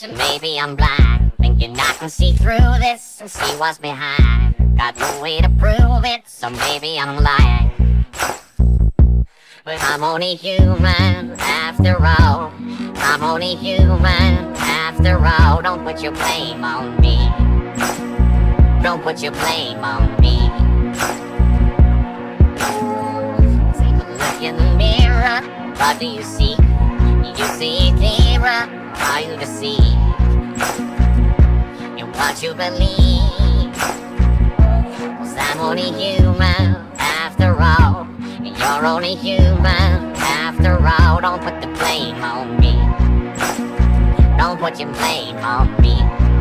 Maybe I'm blind, thinking I can see through this and see what's behind. Got no way to prove it, so maybe I'm lying. But I'm only human after all. I'm only human after all. Don't put your blame on me. Don't put your blame on me. Take a look in the mirror. What do you see? You see clearer. Are you deceived in what you believe? 'Cause I'm only human after all. And you're only human after all. Don't put the blame on me. Don't put your blame on me.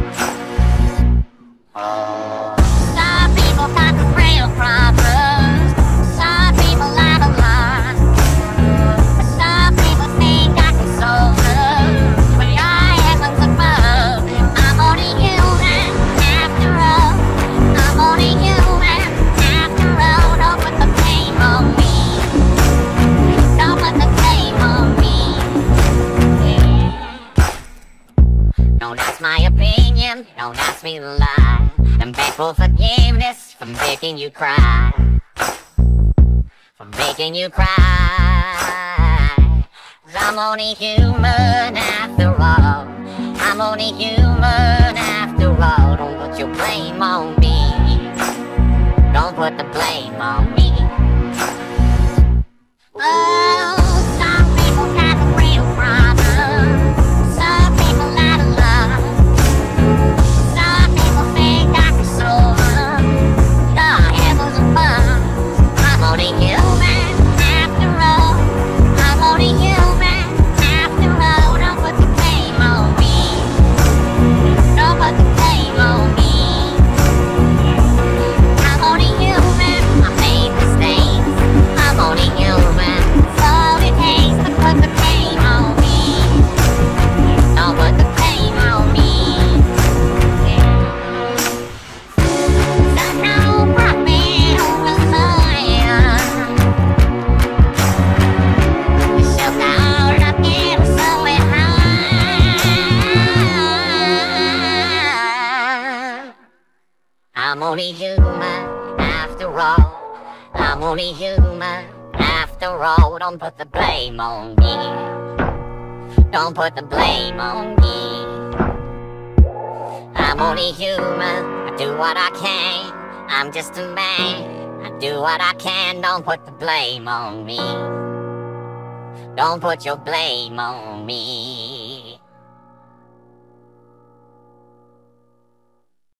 Oh. Some people got the real problems. Some people out of line. Some people think I can solve them. But your heavens above. I'm only human after all. I'm only human after all. Don't put the blame on me. Don't put the blame on me. Don't ask my opinion. Don't ask me to lie. I'm beg for forgiveness for making you cry. For making you cry. 'Cause I'm only human after all. I'm only human after all. Don't put your blame on me. Don't put the blame on me. Oh, some people got the real problems. Some people out of love. Some people think I can solve them. The heavens above. I'm only human after all. I'm only human after all. Don't put the blame on me. Don't put the blame on me. I'm only human. I made mistakes. I'm only human. It's all it takes to put the blame on me. Don't put the blame on me. There's no prophet who was lying. We're so caught up in so behind. I'm only human after all. I'm only human after all. Don't put the blame on me. Don't put the blame on me. I'm only human. I do what I can. I'm just a man. I do what I can. Don't put the blame on me. Don't put your blame on me.